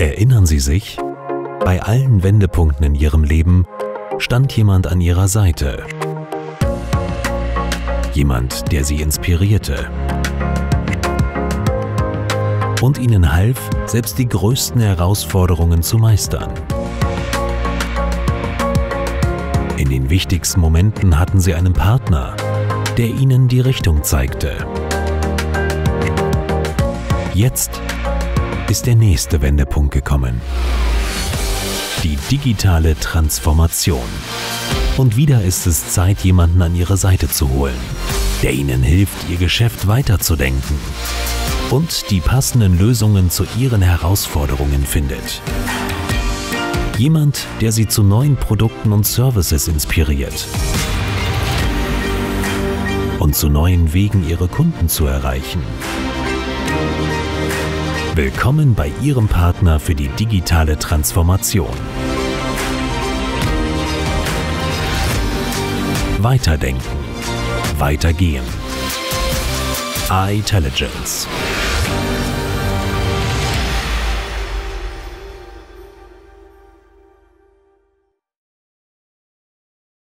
Erinnern Sie sich? Bei allen Wendepunkten in Ihrem Leben stand jemand an Ihrer Seite. Jemand, der Sie inspirierte und Ihnen half, selbst die größten Herausforderungen zu meistern. In den wichtigsten Momenten hatten Sie einen Partner, der Ihnen die Richtung zeigte. Jetzt ist der nächste Wendepunkt gekommen. Die digitale Transformation. Und wieder ist es Zeit, jemanden an Ihre Seite zu holen, der Ihnen hilft, Ihr Geschäft weiterzudenken und die passenden Lösungen zu Ihren Herausforderungen findet. Jemand, der Sie zu neuen Produkten und Services inspiriert und zu neuen Wegen, Ihre Kunden zu erreichen. Willkommen bei Ihrem Partner für die digitale Transformation. Weiterdenken, weitergehen. iTelligence.